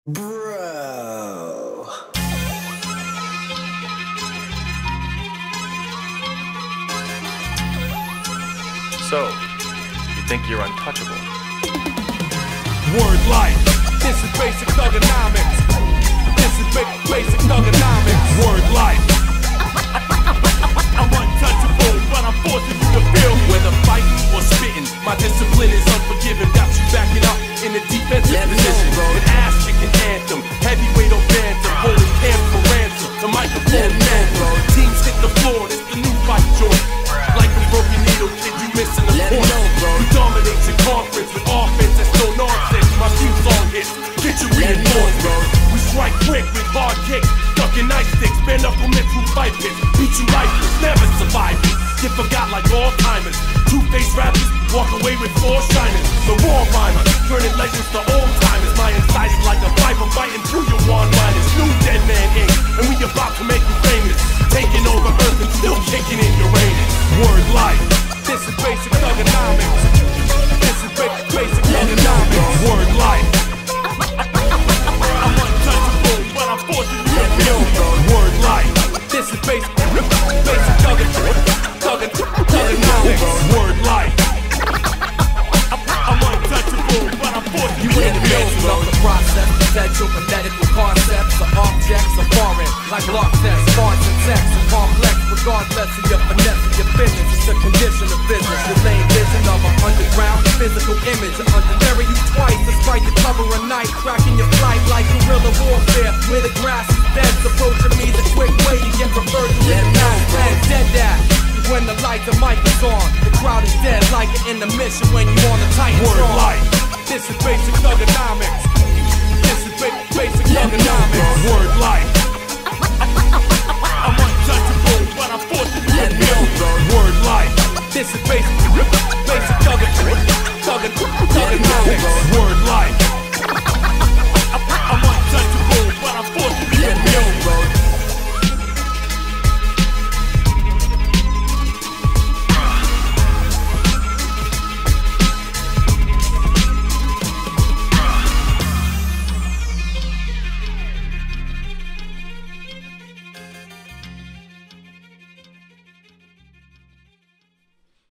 Bro. So, you think you're untouchable? Word life. This is basic thuganomics. This is basic thuganomics. Word life. I'm untouchable, but I'm forcing you to feel me. Whether fighting or spitting, my discipline is unforgiving. Got you backing up in a defensive position. An ass-kicking anthem, heavyweight or bantam, holding camp for ransom. The microphone man, teams hit the floor. It's the new fight joint. Like a broken needle, kid, you missing the point. You dominate your conference with offense that's no nonsense. My few song hits, get you reinforced. We strike quick with hard kicks, ducking ice sticks, bare knuckle mental fight pits. Beat you lifeless, never survive it. Get forgot like all timers. Two-faced rappers walk away with four shiners. The war rhymer, turning legends to old timers. My insight is like a Bible biting through your one-liners. New Dead Man Inc., and we about to make you famous. Taking over Earth and still kicking in Uranus. Word life. This is basic thuganomics. This is basic thuganomics. Word life. I'm untouchable, but I'm forcing you to feel me. Word life. This is basic thuganomics. Word life. I'm untouchable, but I'm forcing you to feel me. Of the process, potential phonetical concepts, the objects are foreign, like block tests, fonts and text, and complex, regardless of your finesse and your business. It's a condition of business. Your lane vision of an underground physical image. Underbury you twice, despite the cover of night, cracking your flight like guerrilla warfare, where the grass is dead. Approaching me the quick way to get referred to in the past and dead that. When the light, the mic is on, the crowd is dead like an intermission when you on the tight Word life. This is basic thuganomics. This is basic thuganomics. Word life. I'm untouchable, but I'm forcing you to feel me. Word life. This is basic thuganomics. Word life.